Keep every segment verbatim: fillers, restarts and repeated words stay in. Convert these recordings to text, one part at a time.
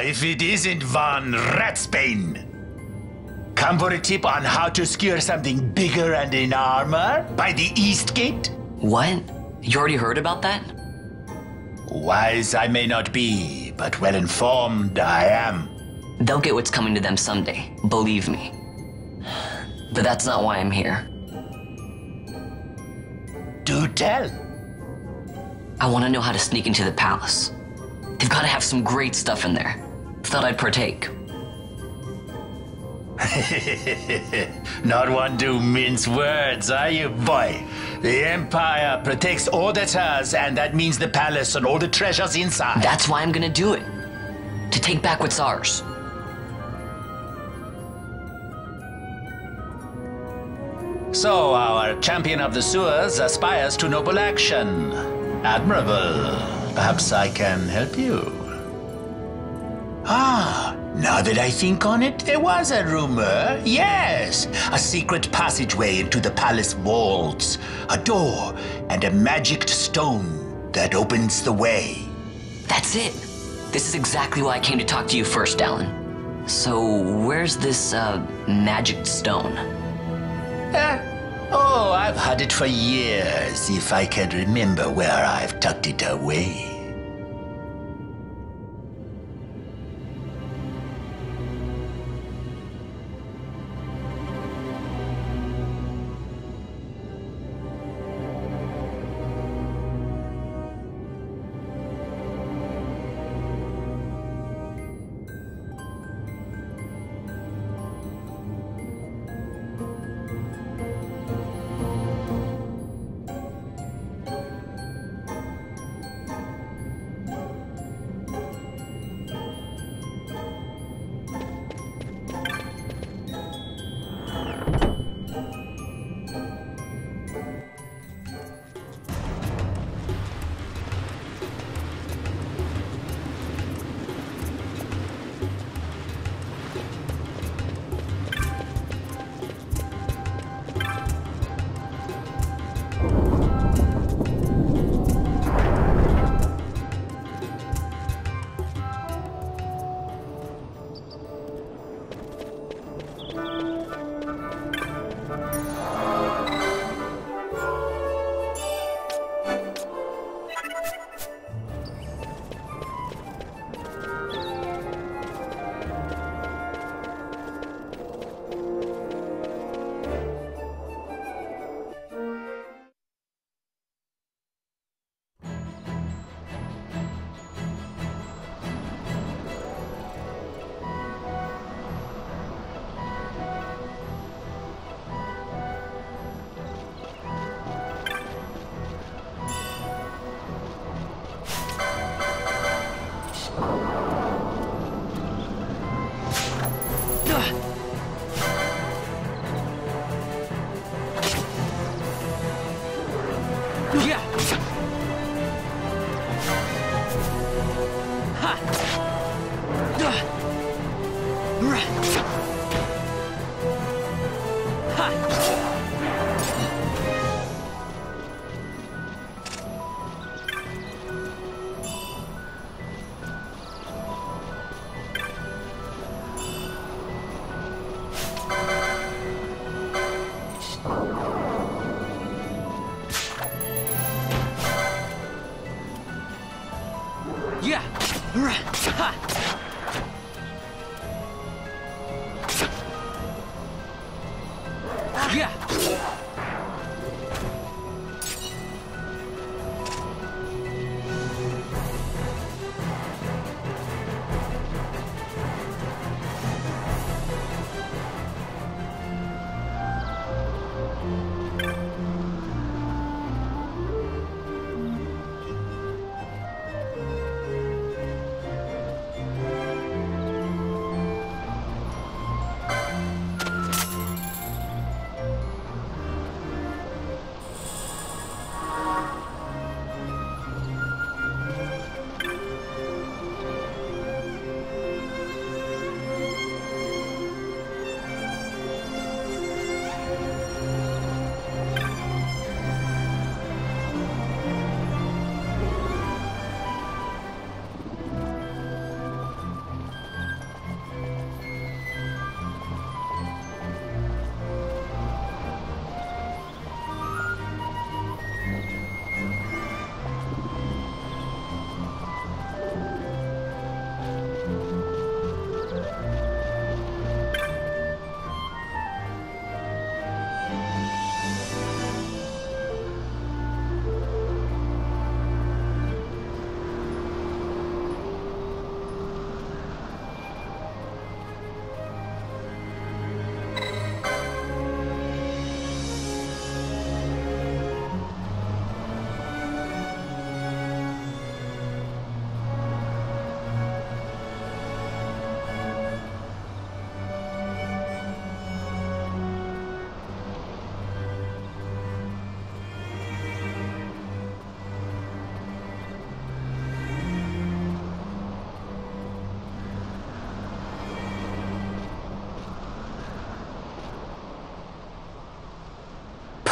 if it isn't Von Ratsbane. Come for a tip on how to secure something bigger and in armor by the East Gate? What? You already heard about that? Wise I may not be, but well informed I am. They'll get what's coming to them someday, believe me. But that's not why I'm here. Do tell. I want to know how to sneak into the palace. They've got to have some great stuff in there. Thought I'd partake. Not one to mince words, are you, boy? The Empire protects all that's hers, and that means the palace and all the treasures inside. That's why I'm gonna do it. To take back what's ours. So our champion of the sewers aspires to noble action. Admirable. Perhaps I can help you. Ah, now that I think on it, there was a rumor. Yes, a secret passageway into the palace walls, a door, and a magic stone that opens the way. That's it. This is exactly why I came to talk to you first, Dalan. So, where's this, uh, magic stone? Uh, oh, I've had it for years, if I can remember where I've tucked it away.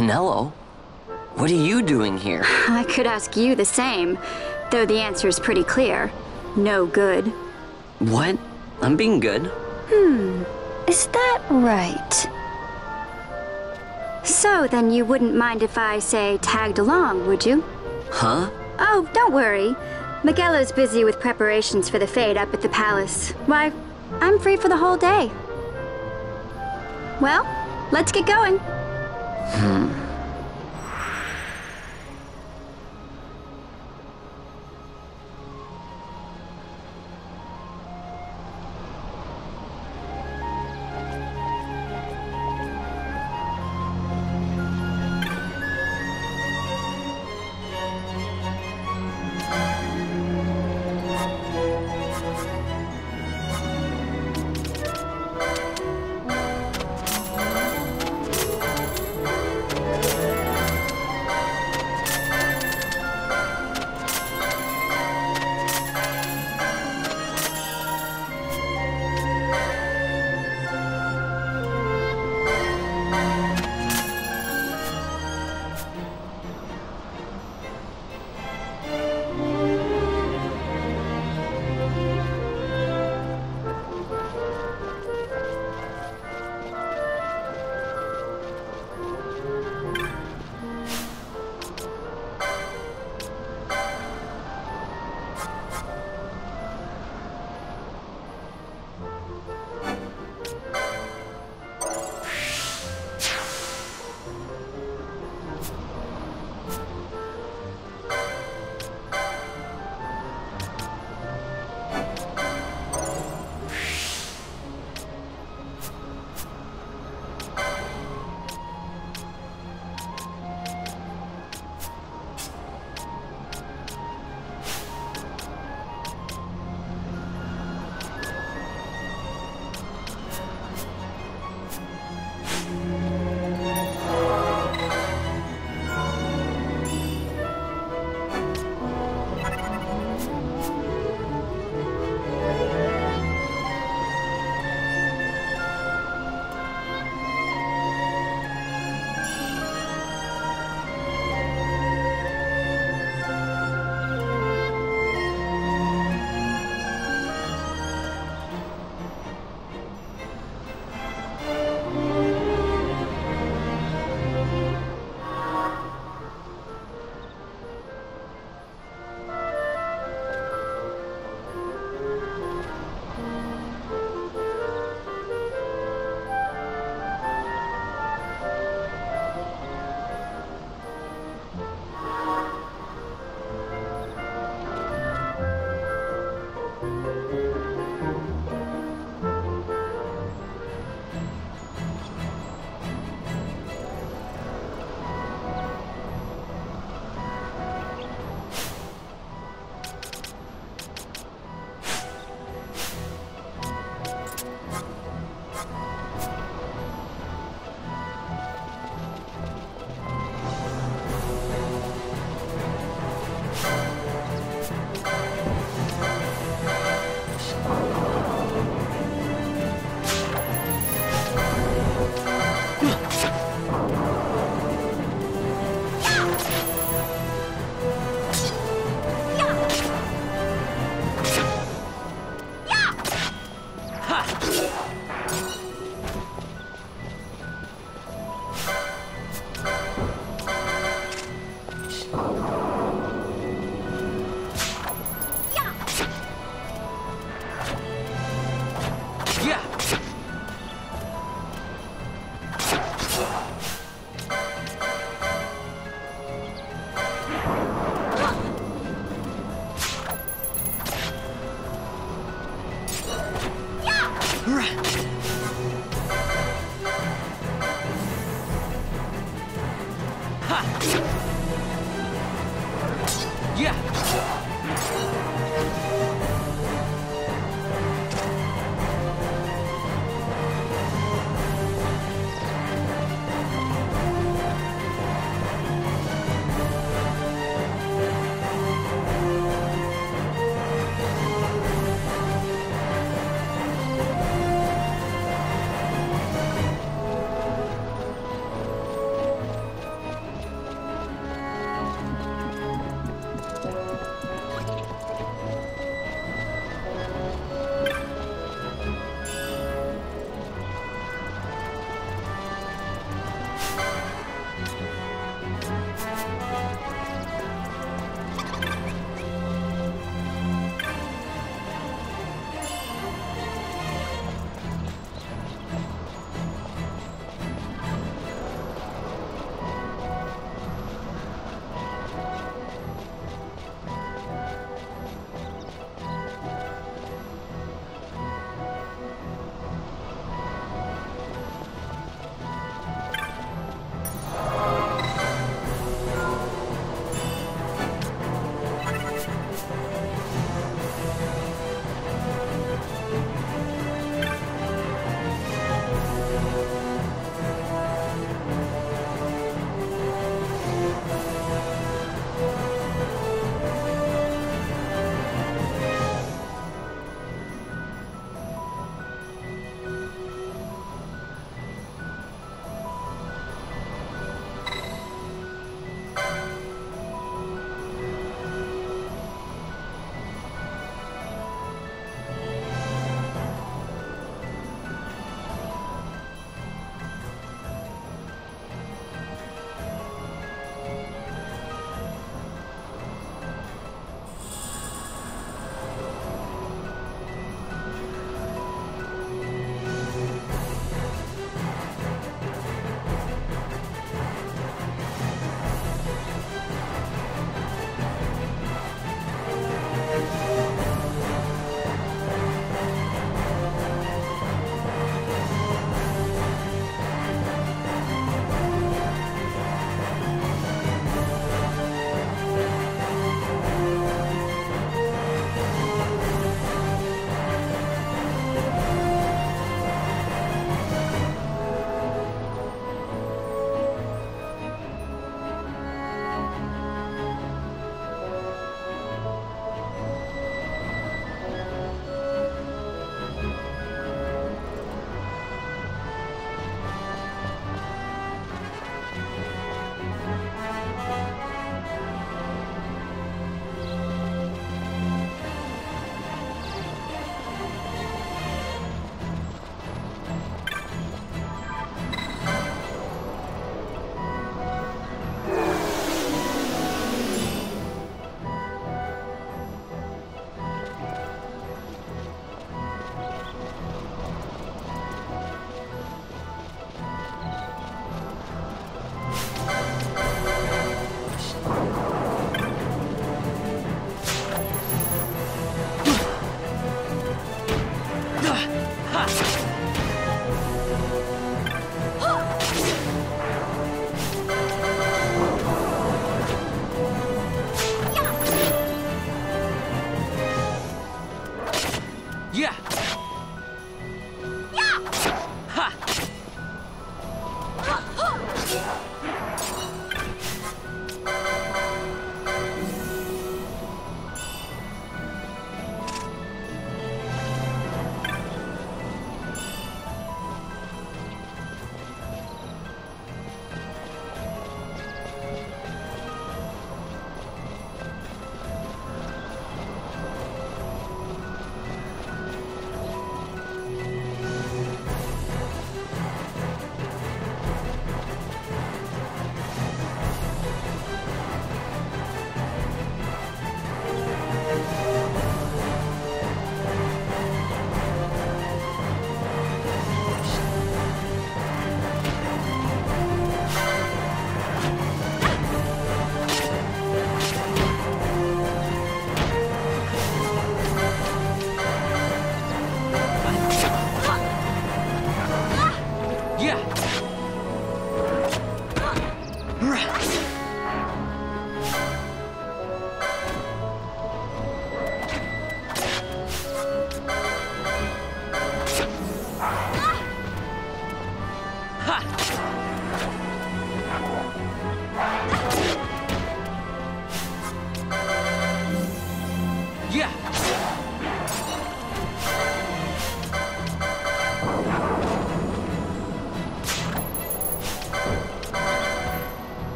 Penelo? What are you doing here? I could ask you the same, though the answer is pretty clear. No good. What? I'm being good. Hmm, is that right? So then you wouldn't mind if I, say, tagged along, would you? Huh? Oh, don't worry. Miguelo's busy with preparations for the fete up at the palace. Why, I'm free for the whole day. Well, let's get going. Hmm.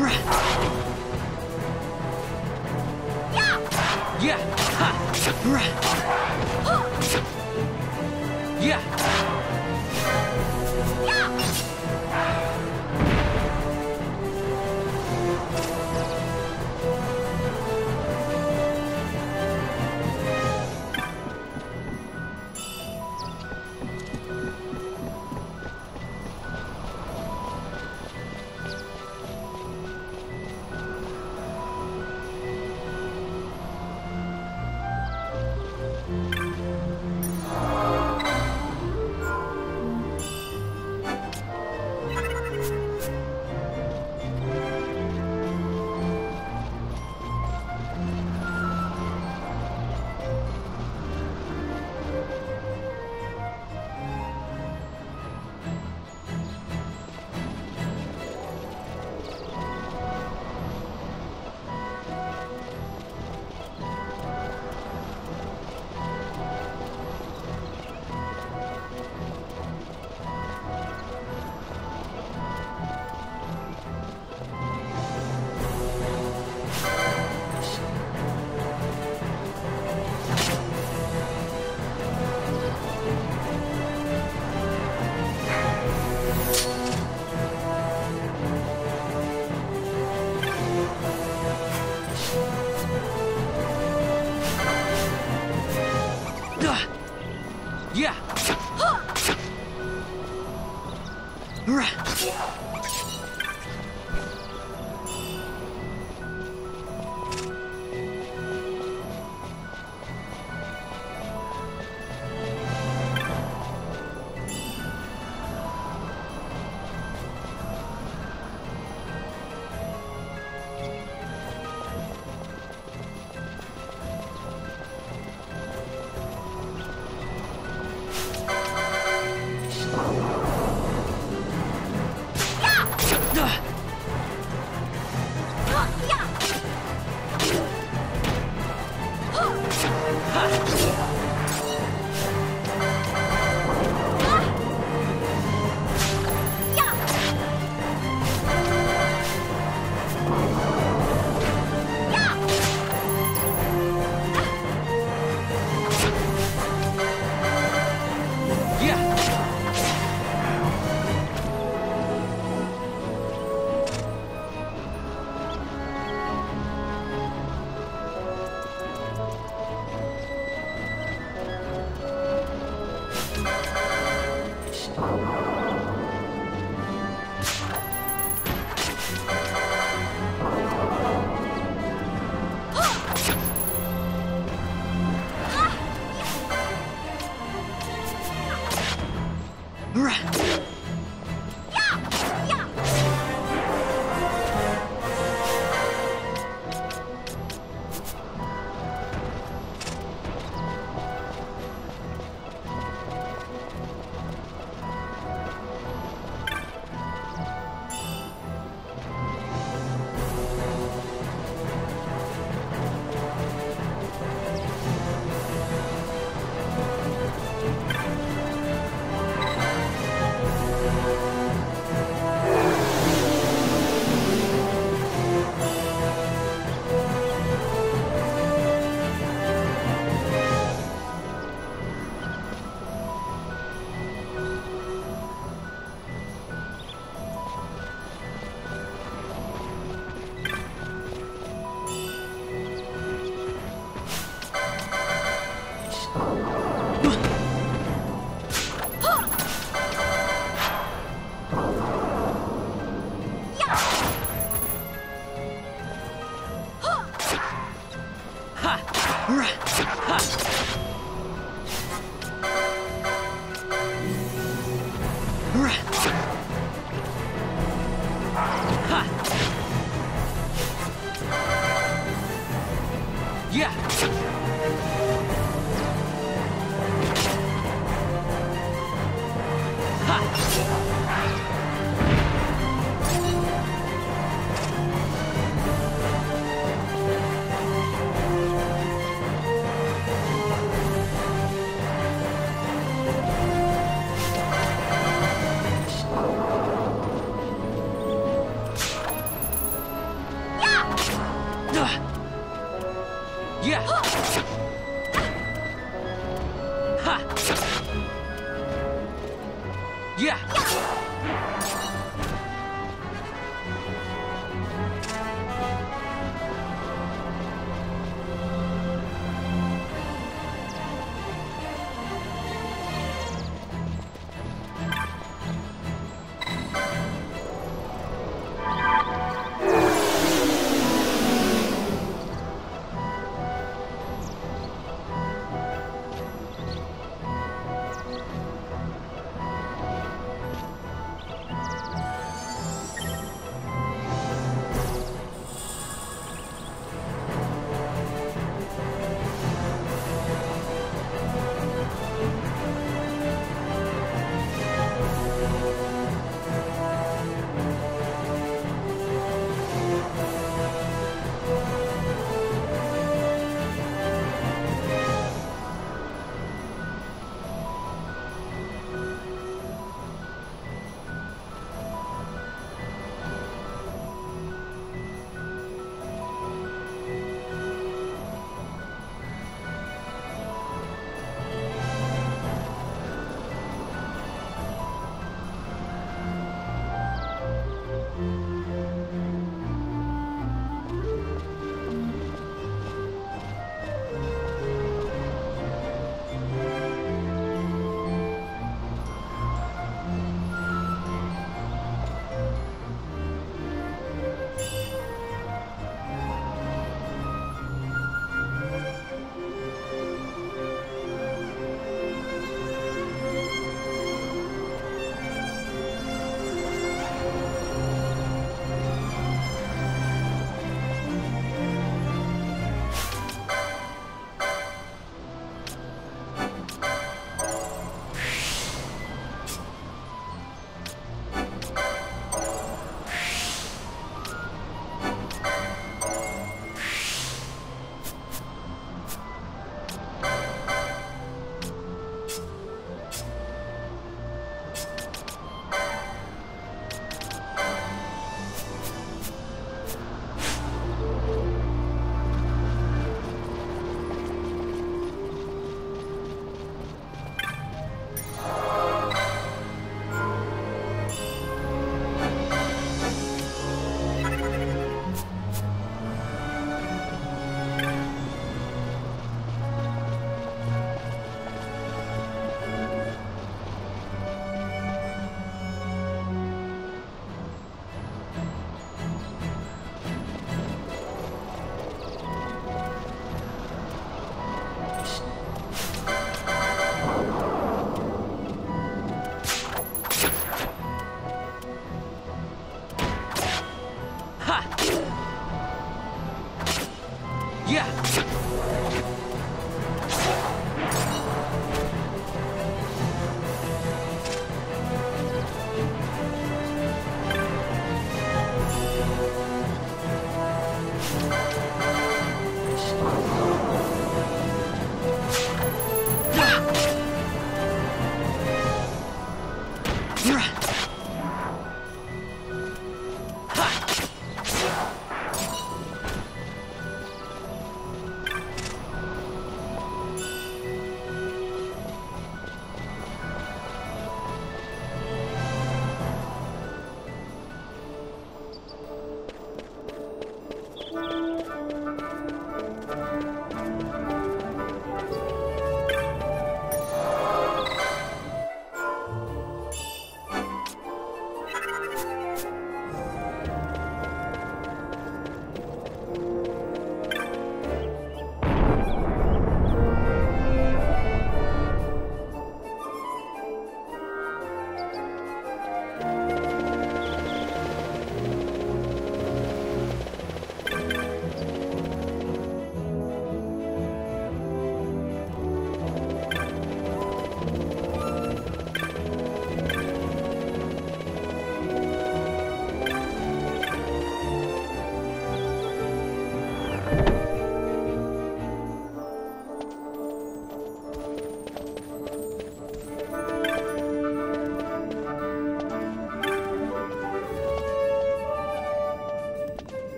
Yeah. Ha. Yeah. Yeah.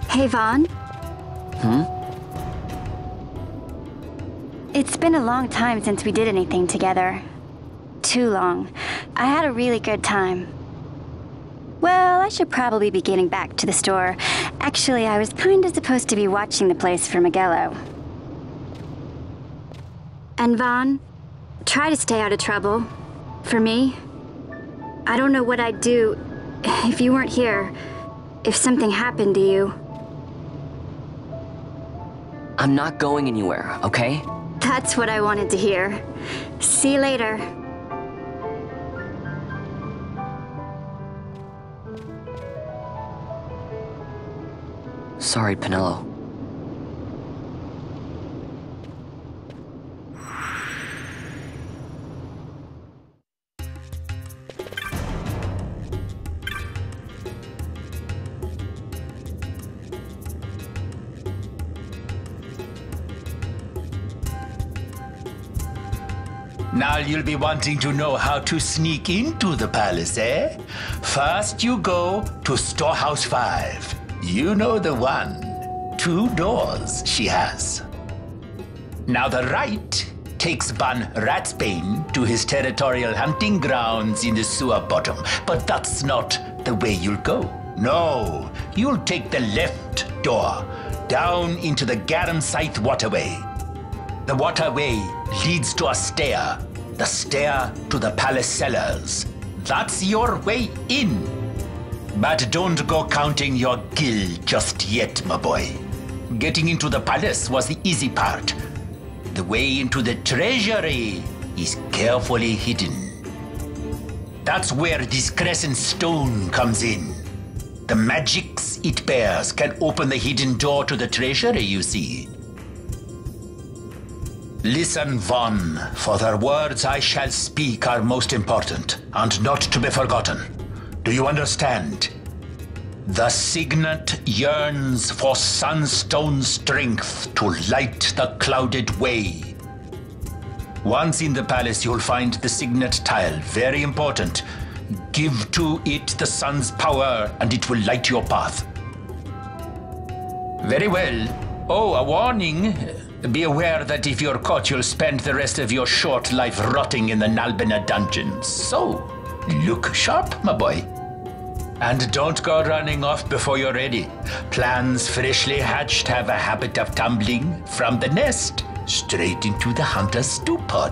Hey, Vaughn. Hmm? It's been a long time since we did anything together. Too long. I had a really good time. Well, I should probably be getting back to the store. Actually, I was kinda supposed to be watching the place for Miguelo. And Vaughn, try to stay out of trouble. For me. I don't know what I'd do if you weren't here. If something happened to you. I'm not going anywhere, okay? That's what I wanted to hear. See you later. Sorry, Penelo. Now you'll be wanting to know how to sneak into the palace, eh? First you go to Storehouse five. You know the one. Two doors she has. Now the right takes Ban Ratsbane to his territorial hunting grounds in the sewer bottom. But that's not the way you'll go. No, you'll take the left door down into the Garum Scythe waterway. The waterway leads to a stair. The stair to the palace cellars. That's your way in. But don't go counting your gil just yet, my boy. Getting into the palace was the easy part. The way into the treasury is carefully hidden. That's where this crescent stone comes in. The magics it bears can open the hidden door to the treasury, you see. Listen, Vaughn, for the words I shall speak are most important, and not to be forgotten. Do you understand? The signet yearns for Sunstone strength to light the clouded way. Once in the palace, you'll find the signet tile, very important. Give to it the sun's power, and it will light your path. Very well. Oh, a warning. Be aware that if you're caught, you'll spend the rest of your short life rotting in the Nalbina dungeons. So, look sharp, my boy. And don't go running off before you're ready. Plans freshly hatched have a habit of tumbling from the nest straight into the hunter's stew pot.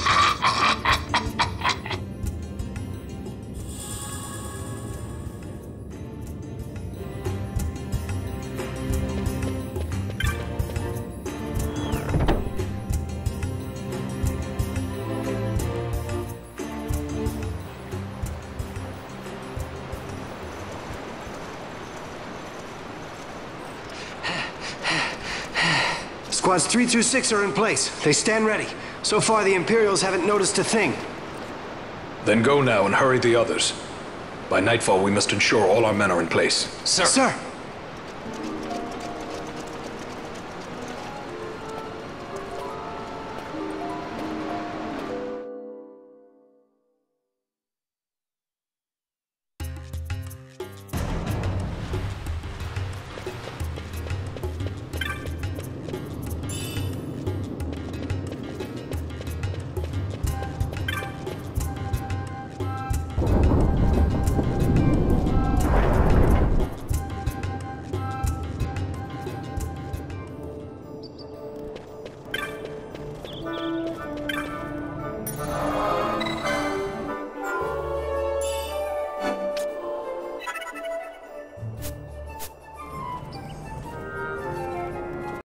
Squads three through six are in place. They stand ready. So far, the Imperials haven't noticed a thing. Then go now and hurry the others. By nightfall, we must ensure all our men are in place. Sir! Sir!